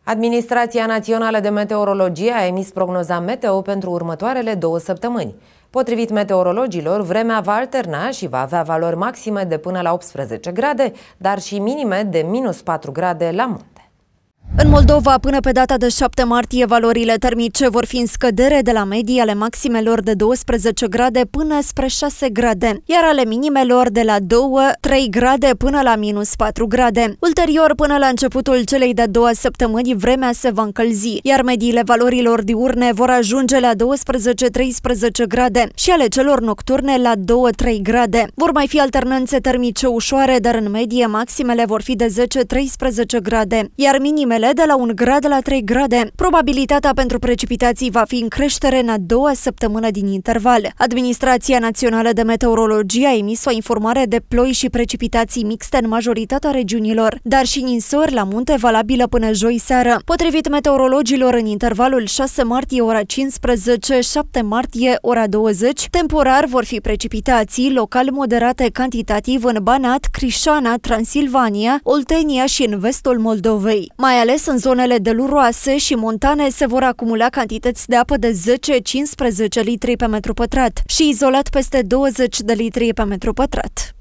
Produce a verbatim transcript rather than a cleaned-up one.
Administrația Națională de Meteorologie a emis prognoza meteo pentru următoarele două săptămâni. Potrivit meteorologilor, vremea va alterna și va avea valori maxime de până la optsprezece grade, dar și minime de minus patru grade la munte. În Moldova, până pe data de șapte martie, valorile termice vor fi în scădere de la medii ale maximelor de douăsprezece grade până spre șase grade, iar ale minimelor de la doi trei grade până la minus patru grade. Ulterior, până la începutul celei de-a doua săptămâni, vremea se va încălzi, iar mediile valorilor diurne vor ajunge la douăsprezece treisprezece grade și ale celor nocturne la doi trei grade. Vor mai fi alternanțe termice ușoare, dar în medie maximele vor fi de zece treisprezece grade, iar minimele de la un grad la trei grade. Probabilitatea pentru precipitații va fi în creștere în a doua săptămână din interval. Administrația Națională de Meteorologie a emis o informare de ploi și precipitații mixte în majoritatea regiunilor, dar și ninsori la munte valabilă până joi seară. Potrivit meteorologilor, în intervalul șase martie ora cincisprezece - șapte martie ora douăzeci, temporar vor fi precipitații local moderate cantitativ în Banat, Crișana, Transilvania, Oltenia și în vestul Moldovei. Mai ales în zonele deluroase și montane se vor acumula cantități de apă de zece - cincisprezece litri pe metru pătrat și izolat peste douăzeci de litri pe metru pătrat.